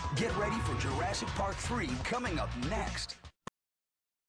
Get ready for Jurassic Park 3 coming up next.